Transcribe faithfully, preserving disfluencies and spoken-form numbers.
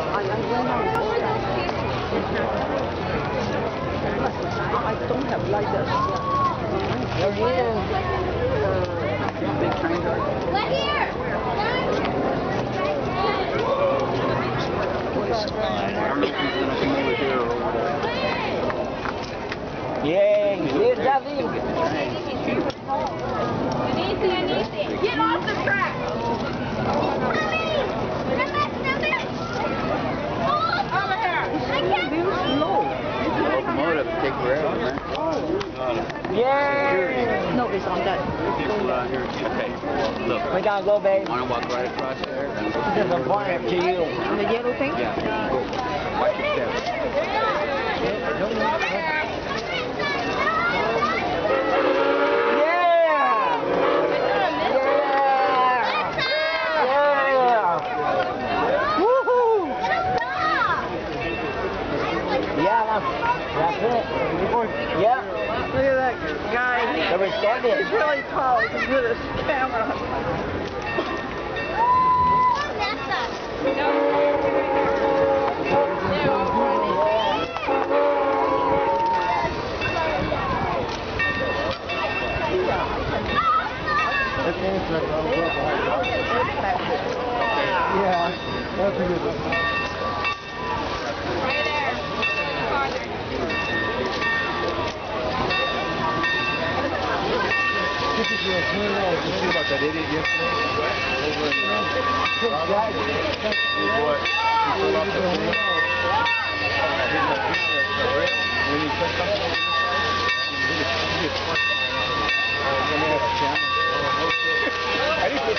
I, I went out I don't have like this. There he is. Big train driver. Let here! Yay! Here's David. Get off the track! Over here! Locomotive take forever, man. Yay! No, it's on that. People out here. Okay, look. We gotta go, babe. Want to walk right across there? This is important to you. On the yellow thing? Yeah. Watch your step. That's it. Yeah. Look at that guy. So we're standing. He's really tall. He can do this camera. Yeah, that's a good one. Did you see about that idiot yesterday? Over in what? He fell off the thing. Hit the rail. When he took something over the side, he gets fucked. When they have a camera. I didn't